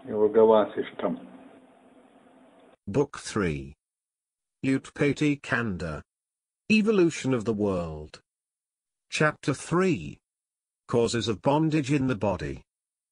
Yoga Vasishtam. Book 3. UTPATTI-KHANDA. Evolution of the World. Chapter 3. Causes of Bondage in the Body.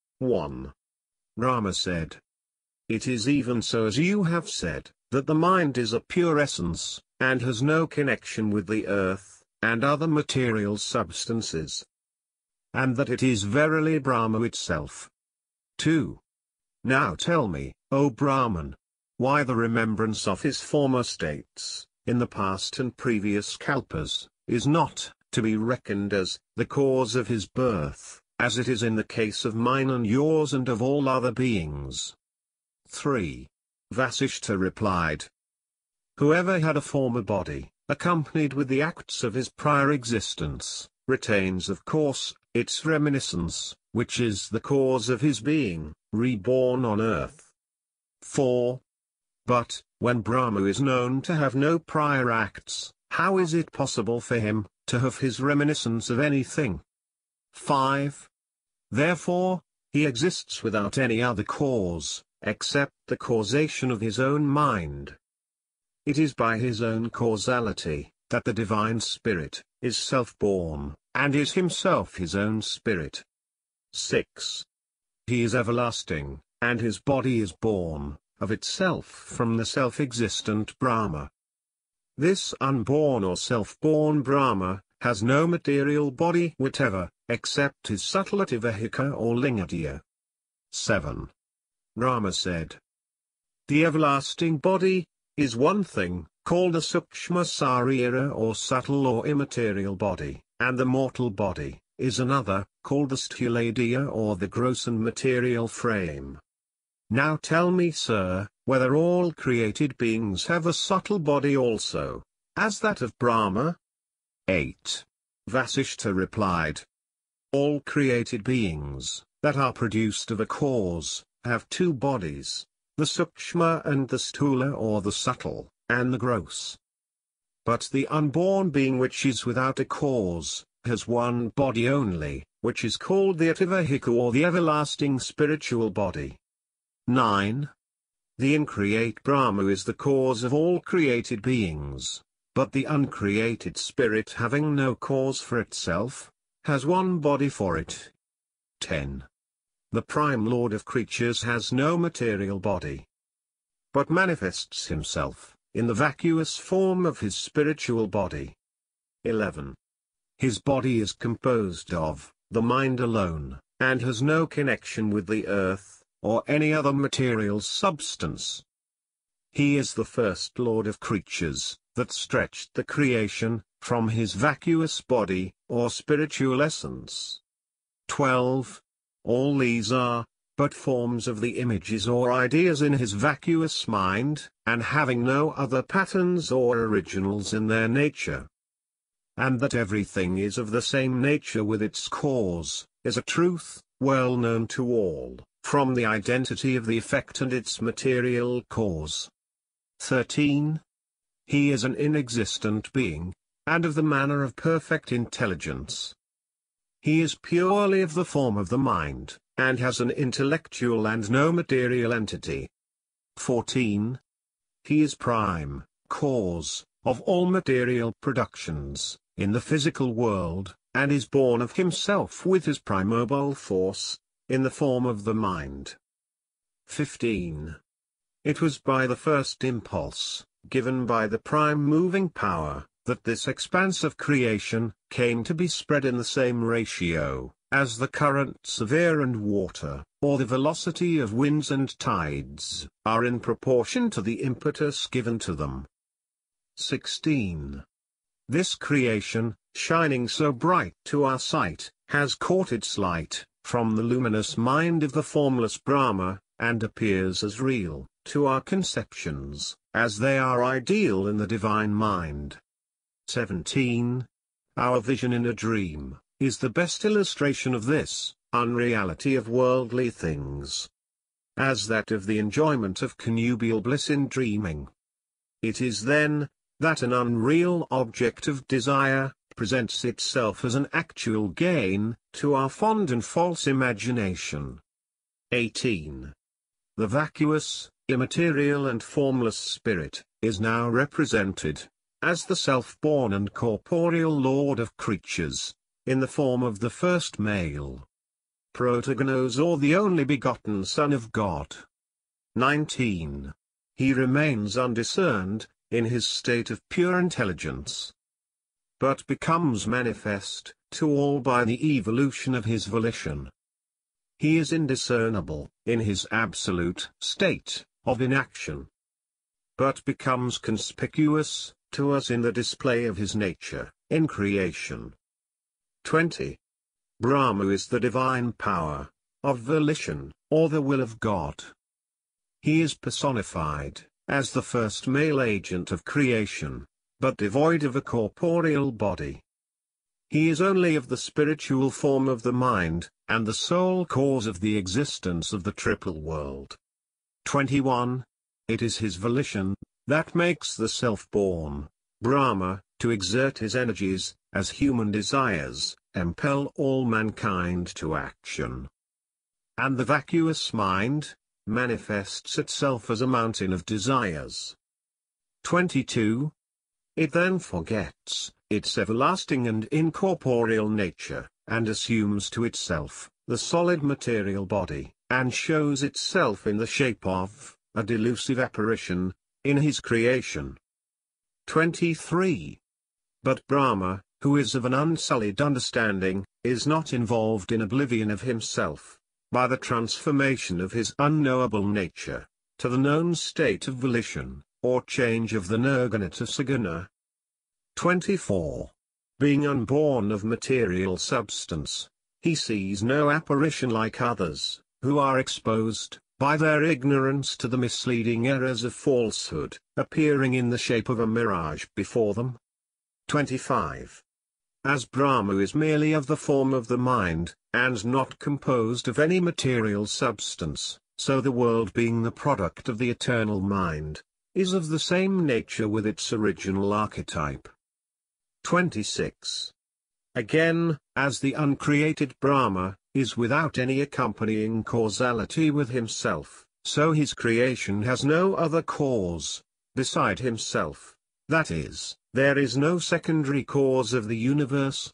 1. Rama said, "It is even so as you have said, that the mind is a pure essence, and has no connection with the earth, and other material substances. And that it is verily Brahma itself." 2. Now tell me, O Brahman, why the remembrance of his former states, in the past and previous Kalpas, is not to be reckoned as the cause of his birth, as it is in the case of mine and yours and of all other beings. 3. Vasishta replied, "Whoever had a former body, accompanied with the acts of his prior existence, retains of course, its reminiscence, which is the cause of his being, reborn on earth." 4. But, when Brahma is known to have no prior acts, how is it possible for him to have his reminiscence of anything? 5. Therefore, he exists without any other cause, except the causation of his own mind. It is by his own causality, that the Divine Spirit is self-born, and is himself his own spirit. 6. He is everlasting, and his body is born, of itself from the self-existent Brahma. This unborn or self-born Brahma has no material body whatever, except his subtle Ativahika or Lingadya. 7. Rama said, "The everlasting body is one thing, called the Sukshma Sarira or subtle or immaterial body, and the mortal body is another, called the Sthuladya or the gross and material frame. Now tell me, sir, whether all created beings have a subtle body also, as that of Brahma?" 8. Vasishta replied, "All created beings, that are produced of a cause, have two bodies, the Sukshma and the Sthula or the subtle, and the gross. But the unborn being which is without a cause, has one body only, which is called the Ativahika or the everlasting spiritual body." 9. The increate Brahma is the cause of all created beings, but the uncreated spirit having no cause for itself, has one body for it. 10. The prime lord of creatures has no material body, but manifests himself in the vacuous form of his spiritual body. 11. His body is composed of the mind alone, and has no connection with the earth, or any other material substance. He is the first lord of creatures, that stretched the creation, from his vacuous body, or spiritual essence. 12. All these are but forms of the images or ideas in his vacuous mind, and having no other patterns or originals in their nature. And that everything is of the same nature with its cause, is a truth, well known to all, from the identity of the effect and its material cause. 13. He is an inexistent being, and of the manner of perfect intelligence. He is purely of the form of the mind, and has an intellectual and no material entity. 14. He is prime cause of all material productions in the physical world, and is born of himself with his primordial force, in the form of the mind. 15. It was by the first impulse, given by the prime moving power, that this expanse of creation came to be spread in the same ratio, as the currents of air and water, or the velocity of winds and tides, are in proportion to the impetus given to them. 16. This creation, shining so bright to our sight, has caught its light from the luminous mind of the formless Brahma, and appears as real to our conceptions, as they are ideal in the divine mind. 17. Our vision in a dream is the best illustration of this unreality of worldly things, as that of the enjoyment of connubial bliss in dreaming. It is then that an unreal object of desire presents itself as an actual gain to our fond and false imagination. 18. the vacuous, immaterial and formless spirit, is now represented, as the self-born and corporeal lord of creatures, in the form of the first male protogenos or the only begotten Son of God. 19. He remains undiscerned, in his state of pure intelligence, but becomes manifest to all by the evolution of his volition. He is indiscernible, in his absolute state of inaction, but becomes conspicuous to us in the display of his nature, in creation. 20. Brahma is the divine power of volition, or the will of God. He is personified as the first male agent of creation, but devoid of a corporeal body. He is only of the spiritual form of the mind, and the sole cause of the existence of the triple world. 21. It is his volition that makes the self-born Brahma to exert his energies, as human desires impel all mankind to action. And the vacuous mind manifests itself as a mountain of desires. 22. It then forgets its everlasting and incorporeal nature, and assumes to itself the solid material body, and shows itself in the shape of a delusive apparition in his creation. 23. But Brahma, who is of an unsullied understanding, is not involved in oblivion of himself, by the transformation of his unknowable nature to the known state of volition, or change of the nirguna to saguna. 24. Being unborn of material substance, he sees no apparition like others, who are exposed, by their ignorance to the misleading errors of falsehood, appearing in the shape of a mirage before them. 25. As Brahma is merely of the form of the mind, and not composed of any material substance, so the world being the product of the eternal mind, is of the same nature with its original archetype. 26. Again, as the uncreated Brahma is without any accompanying causality with himself, so his creation has no other cause beside himself, that is, there is no secondary cause of the universe.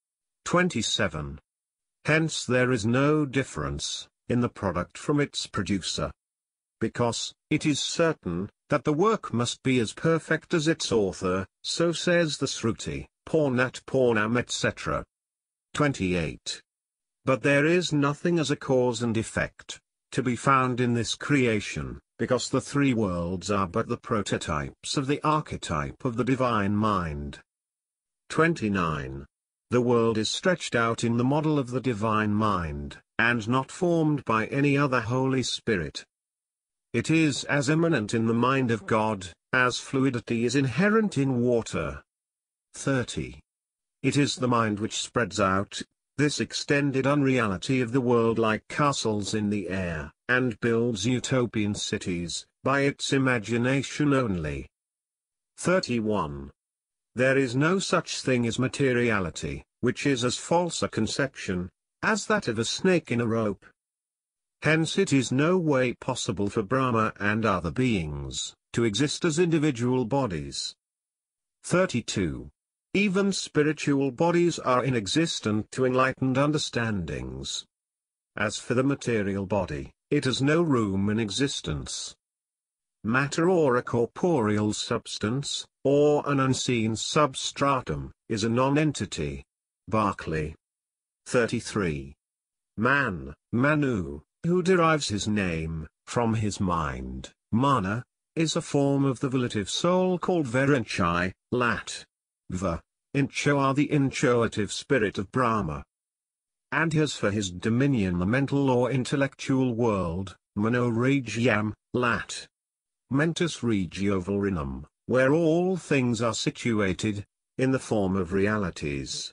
27. Hence there is no difference in the product from its producer, because it is certain that the work must be as perfect as its author, so says the Sruti, Purnat Purnam etc. 28. But there is nothing as a cause and effect to be found in this creation, because the three worlds are but the prototypes of the archetype of the divine mind. 29. The world is stretched out in the model of the divine mind, and not formed by any other Holy Spirit. It is as immanent in the mind of God, as fluidity is inherent in water. 30. It is the mind which spreads out this extended unreality of the world like castles in the air, and builds utopian cities, by its imagination only. 31. There is no such thing as materiality, which is as false a conception as that of a snake in a rope. Hence it is no way possible for Brahma and other beings to exist as individual bodies. 32. Even spiritual bodies are inexistent to enlightened understandings. As for the material body, it has no room in existence. Matter or a corporeal substance, or an unseen substratum, is a non-entity. Berkeley. 33. Man, Manu, who derives his name from his mind, Mana, is a form of the volitive soul called Virinchai, Lat. Va. Incho are the inchoative spirit of Brahma. And has for his dominion the mental or intellectual world, Mano Regiam, Lat. Mentis Regio Varinum, where all things are situated, in the form of realities.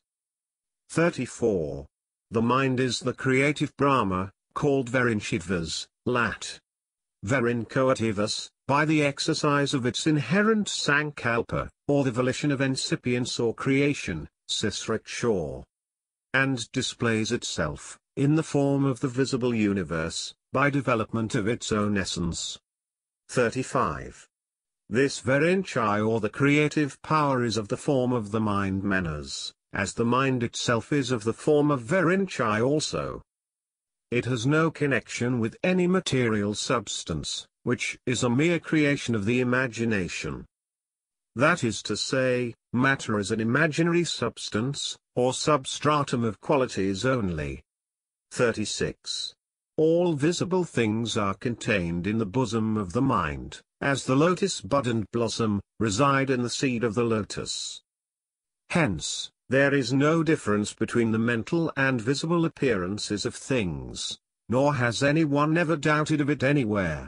34. The mind is the creative Brahma, called Verinchivas, Lat. Verincoativas, by the exercise of its inherent sankalpa, or the volition of incipience or creation, Sisrikshaw. And displays itself, in the form of the visible universe, by development of its own essence. 35. This Verinchai or the creative power is of the form of the mind Manas, as the mind itself is of the form of Verinchai also. It has no connection with any material substance, which is a mere creation of the imagination. That is to say, matter is an imaginary substance, or substratum of qualities only. 36. All visible things are contained in the bosom of the mind, as the lotus bud and blossom, reside in the seed of the lotus. Hence, there is no difference between the mental and visible appearances of things, nor has anyone ever doubted of it anywhere.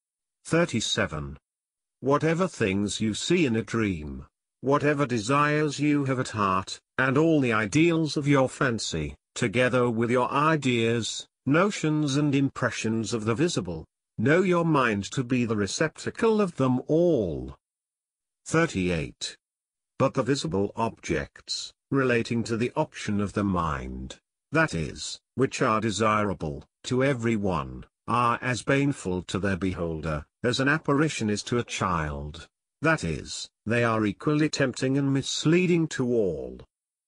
37. Whatever things you see in a dream, whatever desires you have at heart, and all the ideals of your fancy, together with your ideas, notions and impressions of the visible, know your mind to be the receptacle of them all. 38. But the visible objects, relating to the option of the mind, that is, which are desirable, to everyone, are as baneful to their beholder, as an apparition is to a child, that is, they are equally tempting and misleading to all.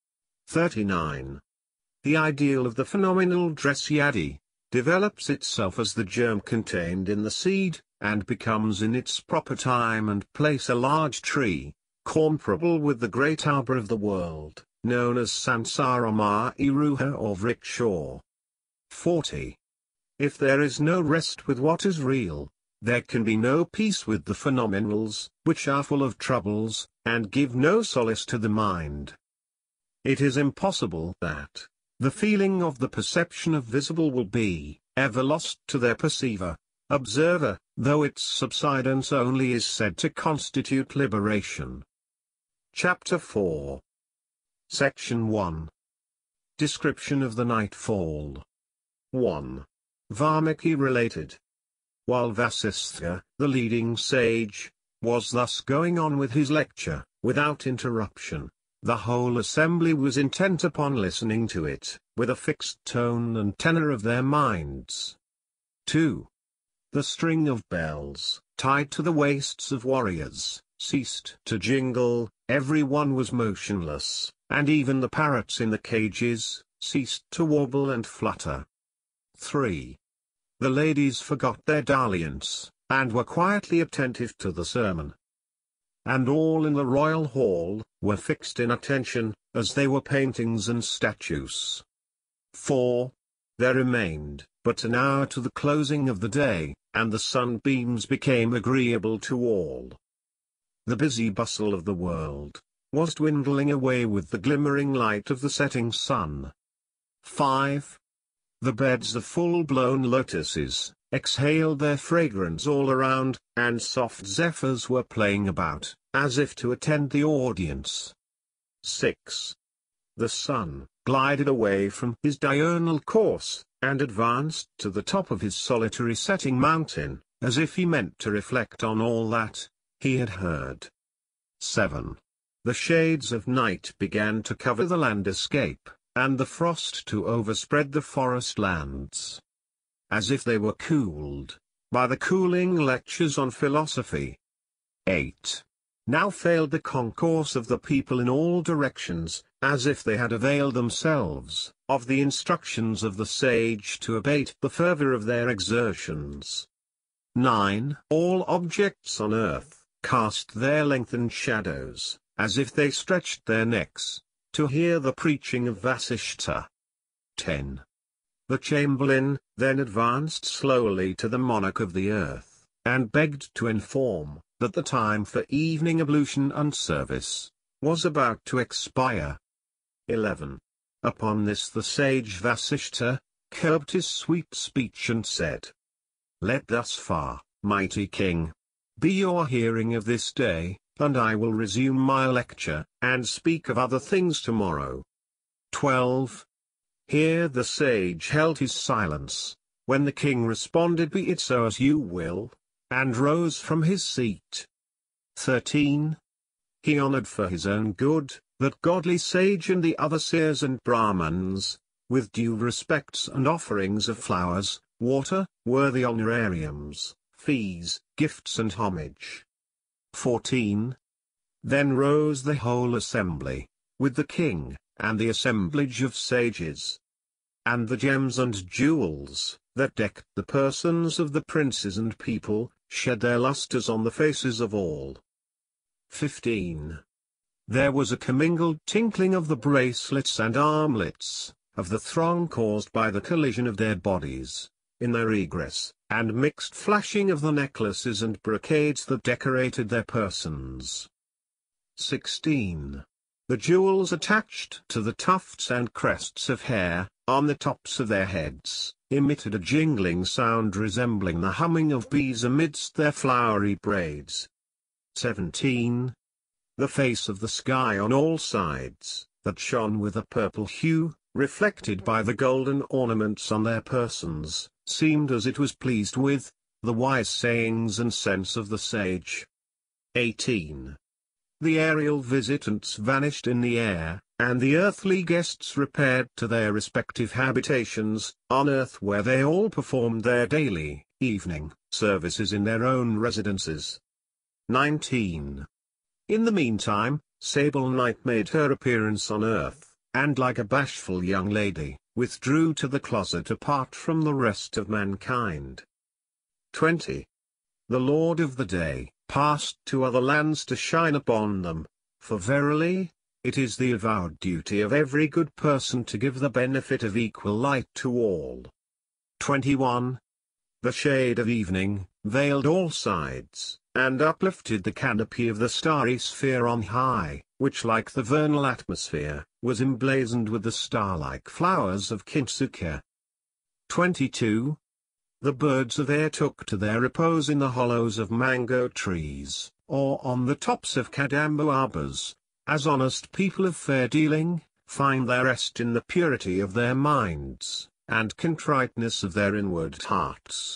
39. The ideal of the phenomenal Drasyadi develops itself as the germ contained in the seed, and becomes in its proper time and place a large tree, comparable with the great arbor of the world, known as Sansarama Iruha or Vrikshaw. 40. If there is no rest with what is real, there can be no peace with the phenomenals, which are full of troubles, and give no solace to the mind. It is impossible that the feeling of the perception of visible will be ever lost to their perceiver, observer, though its subsidence only is said to constitute liberation. Chapter 4. Section 1. Description of the nightfall. 1. Valmiki related. While Vasishtha, the leading sage, was thus going on with his lecture, without interruption, the whole assembly was intent upon listening to it, with a fixed tone and tenor of their minds. 2. The string of bells, tied to the waists of warriors, ceased to jingle, everyone was motionless, and even the parrots in the cages, ceased to warble and flutter. 3. The ladies forgot their dalliance, and were quietly attentive to the sermon. And all in the royal hall were fixed in attention, as they were paintings and statues. 4. There remained but an hour to the closing of the day, and the sunbeams became agreeable to all. The busy bustle of the world was dwindling away with the glimmering light of the setting sun. 5. The beds of full-blown lotuses exhaled their fragrance all around, and soft zephyrs were playing about, as if to attend the audience. 6. The sun glided away from his diurnal course, and advanced to the top of his solitary setting mountain, as if he meant to reflect on all that he had heard. 7. The shades of night began to cover the landscape, and the frost to overspread the forest lands, as if they were cooled by the cooling lectures on philosophy. 8. Now failed the concourse of the people in all directions, as if they had availed themselves of the instructions of the sage to abate the fervor of their exertions. 9. All objects on earth cast their lengthened shadows, as if they stretched their necks to hear the preaching of Vasishtha. 10. The chamberlain then advanced slowly to the monarch of the earth, and begged to inform that the time for evening ablution and service was about to expire. 11. Upon this the sage Vasishtha curbed his sweet speech and said, "Let thus far, mighty king, be your hearing of this day, and I will resume my lecture, and speak of other things tomorrow." 12. Here the sage held his silence, when the king responded, "Be it so as you will," and rose from his seat. 13. He honored for his own good that godly sage and the other seers and Brahmans, with due respects and offerings of flowers, water, were the honorariums, fees, gifts and homage. 14. Then rose the whole assembly, with the king, and the assemblage of sages, and the gems and jewels, that decked the persons of the princes and people, shed their lustres on the faces of all. 15. There was a commingled tinkling of the bracelets and armlets, of the throng caused by the collision of their bodies, in their egress, and mixed flashing of the necklaces and brocades that decorated their persons. 16. The jewels attached to the tufts and crests of hair, on the tops of their heads, emitted a jingling sound resembling the humming of bees amidst their flowery braids. 17. The face of the sky on all sides, that shone with a purple hue, reflected by the golden ornaments on their persons, seemed as it was pleased with the wise sayings and sense of the sage. 18. The aerial visitants vanished in the air, and the earthly guests repaired to their respective habitations, on earth where they all performed their daily, evening, services in their own residences. 19. In the meantime, Sable Night made her appearance on earth, and like a bashful young lady, withdrew to the closet apart from the rest of mankind. 20. The Lord of the Day passed to other lands to shine upon them, for verily, it is the avowed duty of every good person to give the benefit of equal light to all. 21. The shade of evening veiled all sides, and uplifted the canopy of the starry sphere on high, which like the vernal atmosphere, was emblazoned with the star-like flowers of Kintsukia. 22. The birds of air took to their repose in the hollows of mango trees, or on the tops of kadambo arbors, as honest people of fair dealing, find their rest in the purity of their minds, and contriteness of their inward hearts.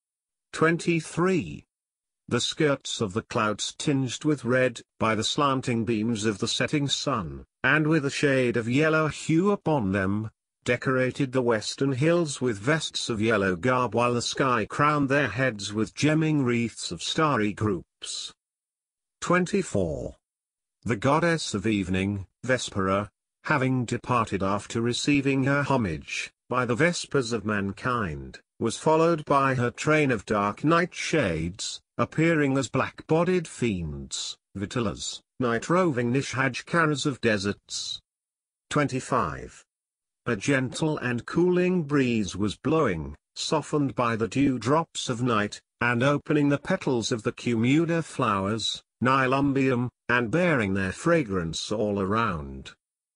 23. The skirts of the clouds tinged with red, by the slanting beams of the setting sun, and with a shade of yellow hue upon them, decorated the western hills with vests of yellow garb while the sky crowned their heads with gemming wreaths of starry groups. 24. The goddess of evening, Vespera, having departed after receiving her homage, by the vespers of mankind, was followed by her train of dark night shades, appearing as black-bodied fiends, Vitalas, night-roving Nishajkaras of deserts. 25. A gentle and cooling breeze was blowing, softened by the dewdrops of night, and opening the petals of the Cumuda flowers, Nilumbium, and bearing their fragrance all around.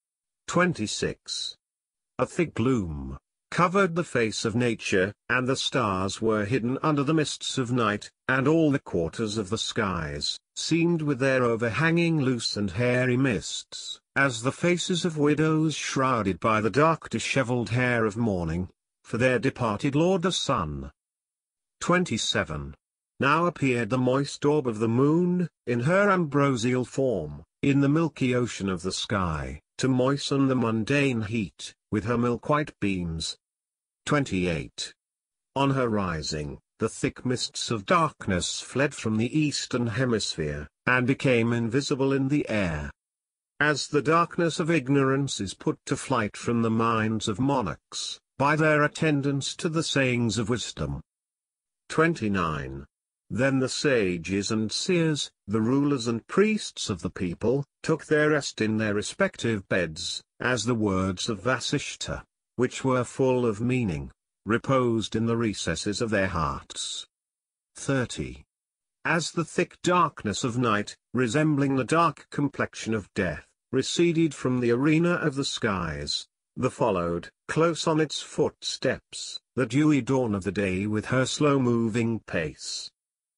26. A thick gloom covered the face of nature, and the stars were hidden under the mists of night, and all the quarters of the skies seemed with their overhanging loose and hairy mists, as the faces of widows shrouded by the dark dishevelled hair of mourning, for their departed lord the sun. 27. Now appeared the moist orb of the moon, in her ambrosial form, in the milky ocean of the sky, to moisten the mundane heat, with her milk-white beams. 28. On her rising, the thick mists of darkness fled from the eastern hemisphere, and became invisible in the air. As the darkness of ignorance is put to flight from the minds of monarchs, by their attendance to the sayings of wisdom. 29. Then the sages and seers, the rulers and priests of the people, took their rest in their respective beds, as the words of Vasishta, which were full of meaning, reposed in the recesses of their hearts. 30. As the thick darkness of night, resembling the dark complexion of death, receded from the arena of the skies, there followed, close on its footsteps, the dewy dawn of the day with her slow-moving pace.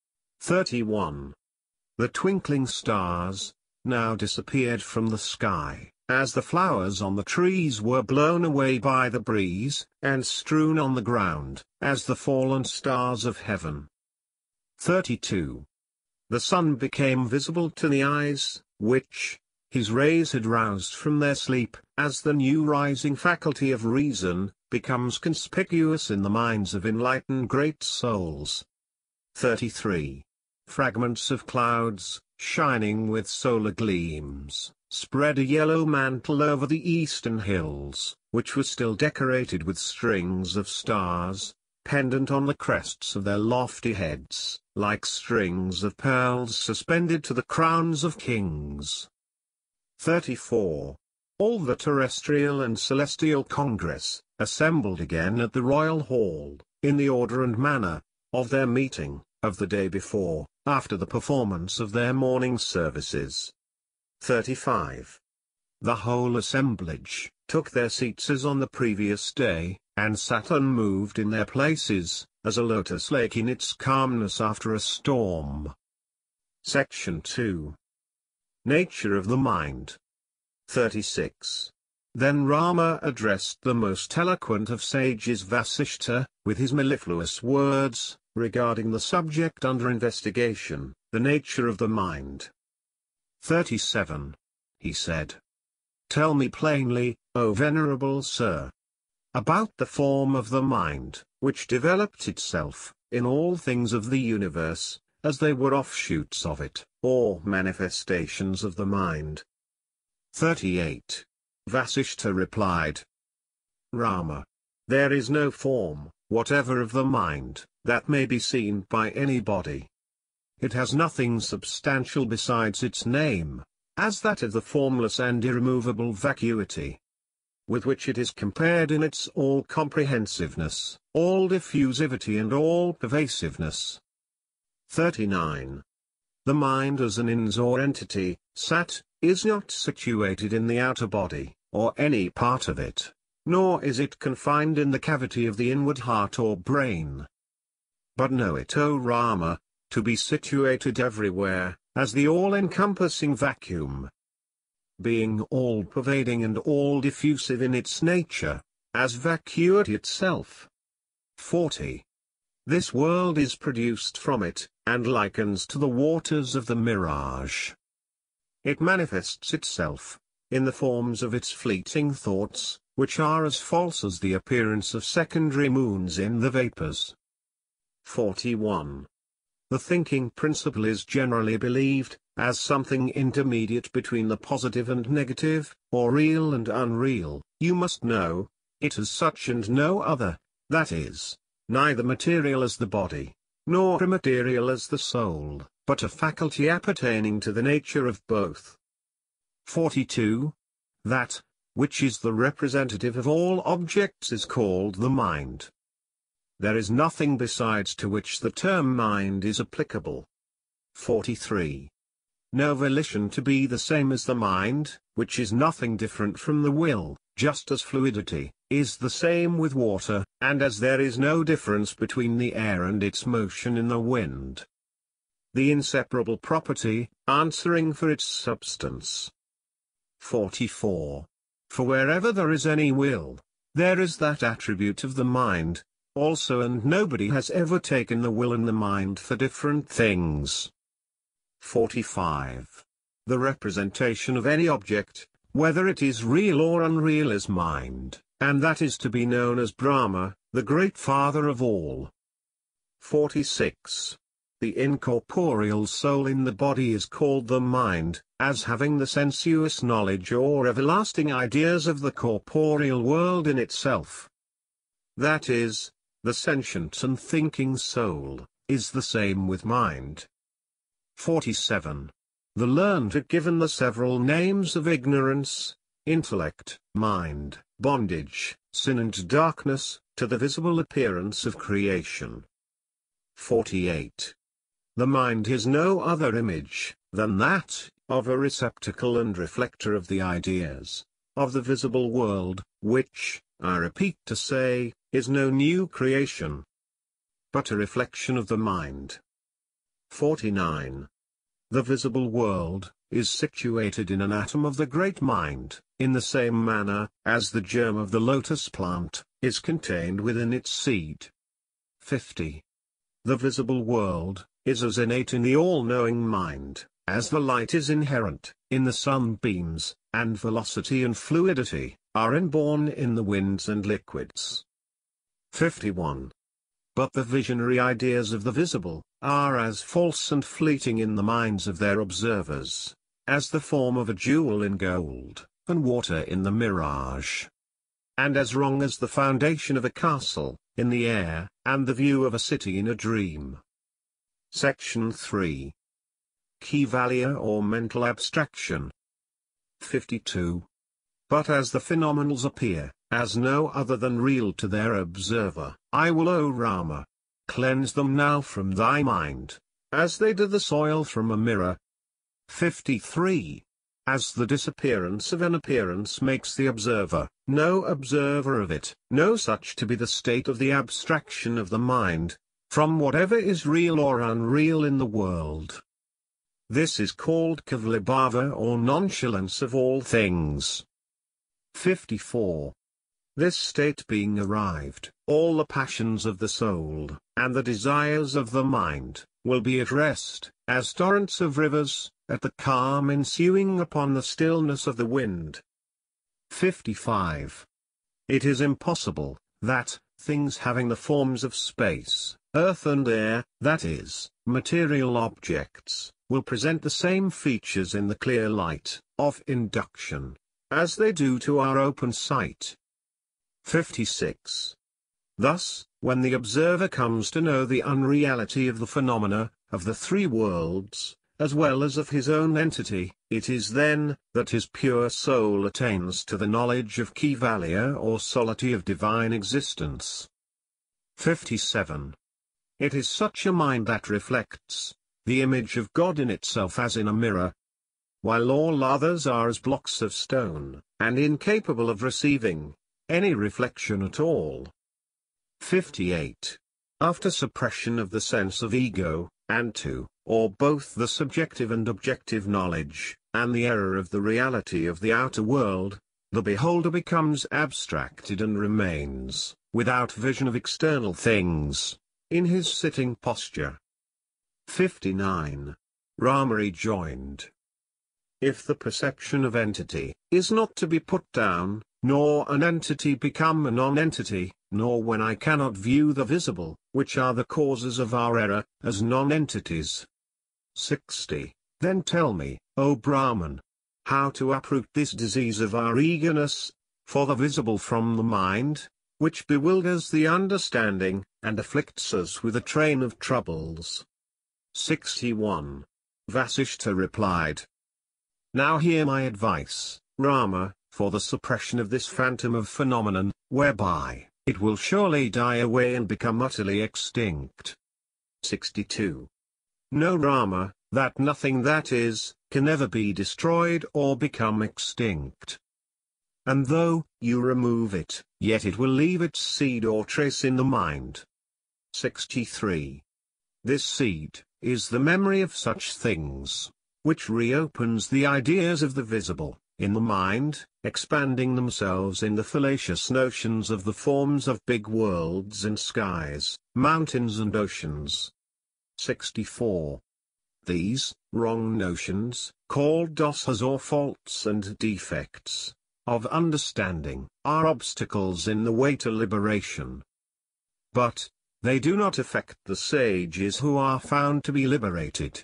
31. The twinkling stars now disappeared from the sky, as the flowers on the trees were blown away by the breeze, and strewn on the ground, as the fallen stars of heaven. 32. The sun became visible to the eyes, which, his rays had roused from their sleep, as the new rising faculty of reason becomes conspicuous in the minds of enlightened great souls. 33. Fragments of clouds, shining with solar gleams, spread a yellow mantle over the eastern hills, which were still decorated with strings of stars, pendant on the crests of their lofty heads, like strings of pearls suspended to the crowns of kings. 34. All the terrestrial and celestial congress assembled again at the royal hall, in the order and manner of their meeting of the day before, after the performance of their morning services. 35. The whole assemblage took their seats as on the previous day, and sat unmoved in their places, as a lotus lake in its calmness after a storm. Section 2. Nature of the Mind. 36. Then Rama addressed the most eloquent of sages Vasishta, with his mellifluous words, regarding the subject under investigation, the nature of the mind. 37. He said, "Tell me plainly, O venerable sir, about the form of the mind, which developed itself, in all things of the universe, as they were offshoots of it, or manifestations of the mind." 38. Vasishta replied, "Rama, there is no form whatever of the mind that may be seen by anybody. It has nothing substantial besides its name, as that of the formless and irremovable vacuity, with which it is compared in its all-comprehensiveness, all-diffusivity and all-pervasiveness." 39. The mind as an ins or entity, sat, is not situated in the outer body, or any part of it, nor is it confined in the cavity of the inward heart or brain. But know it, O Rama, to be situated everywhere, as the all-encompassing vacuum, being all-pervading and all-diffusive in its nature, as vacuity itself. 40. This world is produced from it, and likens to the waters of the mirage. It manifests itself, in the forms of its fleeting thoughts, which are as false as the appearance of secondary moons in the vapors. 41. The thinking principle is generally believed, as something intermediate between the positive and negative, or real and unreal. You must know it as such and no other, that is, neither material as the body, nor immaterial as the soul, but a faculty appertaining to the nature of both. 42. That which is the representative of all objects is called the mind. There is nothing besides to which the term mind is applicable. 43. Know volition to be the same as the mind, which is nothing different from the will, just as fluidity is the same with water, and as there is no difference between the air and its motion in the wind. The inseparable property, answering for its substance. 44. For wherever there is any will, there is that attribute of the mind, also, and nobody has ever taken the will and the mind for different things. 45. The representation of any object, whether it is real or unreal, is mind, and that is to be known as Brahma, the great father of all. 46. The incorporeal soul in the body is called the mind, as having the sensuous knowledge or everlasting ideas of the corporeal world in itself. That is, the sentient and thinking soul is the same with mind. 47. The learned are given the several names of ignorance, intellect, mind, bondage, sin and darkness, to the visible appearance of creation. 48. The mind is no other image than that of a receptacle and reflector of the ideas of the visible world, which, I repeat to say, is no new creation, but a reflection of the mind. 49. The visible world is situated in an atom of the great mind, in the same manner as the germ of the lotus plant is contained within its seed. 50. The visible world is as innate in the all-knowing mind as the light is inherent in the sunbeams, and velocity and fluidity are inborn in the winds and liquids. 51. But the visionary ideas of the visible are as false and fleeting in the minds of their observers as the form of a jewel in gold, and water in the mirage, and as wrong as the foundation of a castle in the air, and the view of a city in a dream. Section 3. Kaivalya or mental abstraction. 52. But as the phenomenals appear, as no other than real to their observer, I will, O Rama, cleanse them now from thy mind, as they do the soil from a mirror. 53. As the disappearance of an appearance makes the observer, no observer of it, know such to be the state of the abstraction of the mind, from whatever is real or unreal in the world. This is called Kaivalya or nonchalance of all things. 54. This state being arrived, all the passions of the soul, and the desires of the mind, will be at rest, as torrents of rivers, at the calm ensuing upon the stillness of the wind. 55. It is impossible, that, things having the forms of space, earth and air, that is, material objects, will present the same features in the clear light of induction, as they do to our open sight. 56. Thus, when the observer comes to know the unreality of the phenomena, of the three worlds, as well as of his own entity, it is then that his pure soul attains to the knowledge of Kaivalya or solity of divine existence. 57. It is such a mind that reflects the image of God in itself as in a mirror, while all others are as blocks of stone, and incapable of receiving any reflection at all. 58. After suppression of the sense of ego, and to, or both the subjective and objective knowledge, and the error of the reality of the outer world, the beholder becomes abstracted and remains, without vision of external things, in his sitting posture. 59. Rama rejoined. If the perception of entity is not to be put down, nor an entity become a non-entity, nor when I cannot view the visible, which are the causes of our error, as non-entities. 60. Then tell me, O Brahman, how to uproot this disease of our eagerness for the visible from the mind, which bewilders the understanding, and afflicts us with a train of troubles. 61. Vasishta replied. Now hear my advice, Rama, for the suppression of this phantom of phenomenon, whereby it will surely die away and become utterly extinct. 62. Know, Rama, that nothing that is, can ever be destroyed or become extinct. And though you remove it, yet it will leave its seed or trace in the mind. 63. This seed is the memory of such things, which reopens the ideas of the visible in the mind, expanding themselves in the fallacious notions of the forms of big worlds and skies, mountains and oceans. 64. These wrong notions, called dosas or faults and defects of understanding, are obstacles in the way to liberation. But they do not affect the sages who are found to be liberated.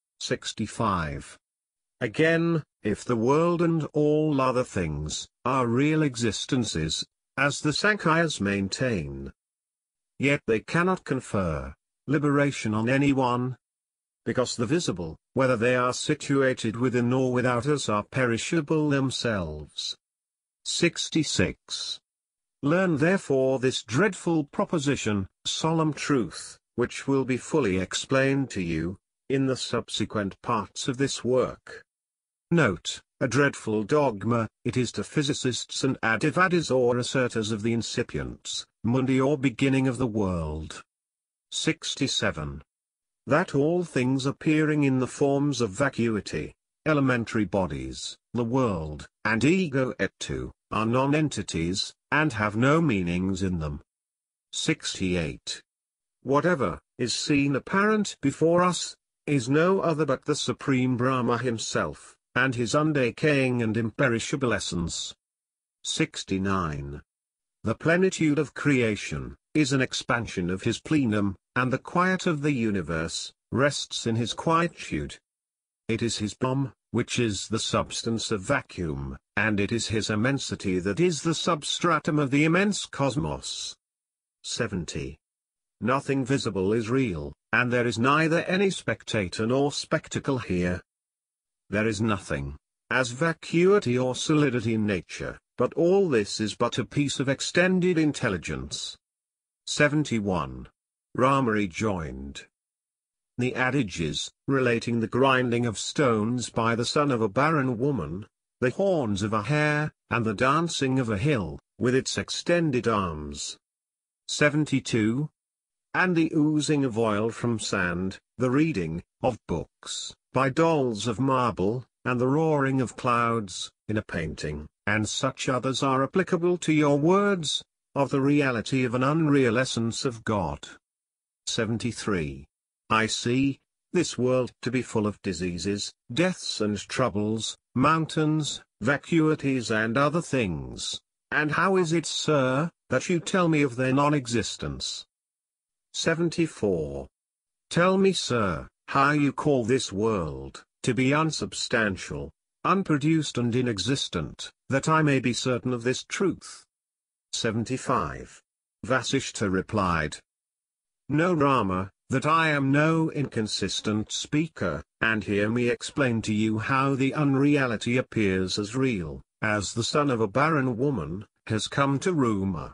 65. Again, if the world and all other things are real existences, as the Sankhya's maintain, yet they cannot confer liberation on anyone, because the visible, whether they are situated within or without us, are perishable themselves. 66. Learn therefore this dreadful proposition, solemn truth, which will be fully explained to you in the subsequent parts of this work. Note, a dreadful dogma, it is to physicists and adivadis or asserters of the incipients, mundi or beginning of the world. 67. That all things appearing in the forms of vacuity, elementary bodies, the world, and ego et tu, are non-entities, and have no meanings in them. 68. Whatever is seen apparent before us, is no other but the Supreme Brahma himself, and his undecaying and imperishable essence. 69. The plenitude of creation is an expansion of his plenum, and the quiet of the universe rests in his quietude. It is his bomb, which is the substance of vacuum, and it is his immensity that is the substratum of the immense cosmos. 70. Nothing visible is real, and there is neither any spectator nor spectacle here. There is nothing, as vacuity or solidity in nature, but all this is but a piece of extended intelligence. 71. Rama rejoined. The adages, relating the grinding of stones by the son of a barren woman, the horns of a hare, and the dancing of a hill, with its extended arms. 72. And the oozing of oil from sand, the reading of books by dolls of marble, and the roaring of clouds in a painting, and such others are applicable to your words, of the reality of an unreal essence of God. 73. I see this world to be full of diseases, deaths and troubles, mountains, vacuities and other things. And how is it, sir, that you tell me of their non-existence? 74. Tell me, sir, how you call this world to be unsubstantial, unproduced and inexistent, that I may be certain of this truth. 75. Vasishta replied. Know, Rama, that I am no inconsistent speaker, and hear me explain to you how the unreality appears as real, as the son of a barren woman has come to Rama.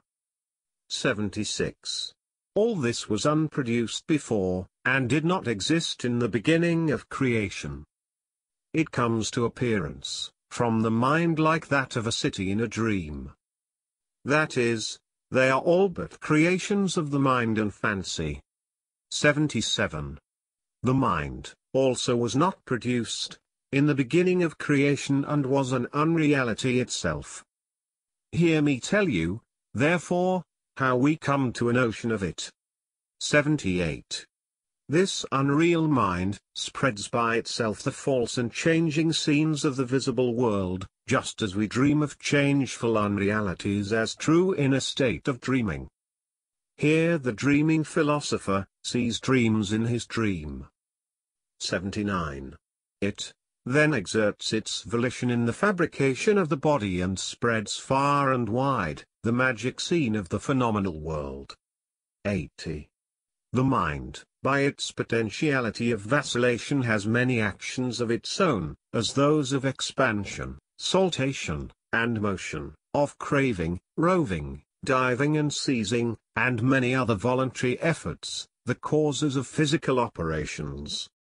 76. All this was unproduced before, and did not exist in the beginning of creation. It comes to appearance from the mind like that of a city in a dream. That is, they are all but creations of the mind and fancy. 77. The mind, also was not produced in the beginning of creation and was an unreality itself. Hear me tell you, therefore, how we come to a notion of it. 78. This unreal mind spreads by itself the false and changing scenes of the visible world, just as we dream of changeful unrealities as true in a state of dreaming. Here the dreaming philosopher sees dreams in his dream. 79. It, then exerts its volition in the fabrication of the body and spreads far and wide the magic scene of the phenomenal world. 80. The mind, by its potentiality of vacillation, has many actions of its own, as those of expansion, saltation, and motion, of craving, roving, diving and seizing, and many other voluntary efforts, the causes of physical operations.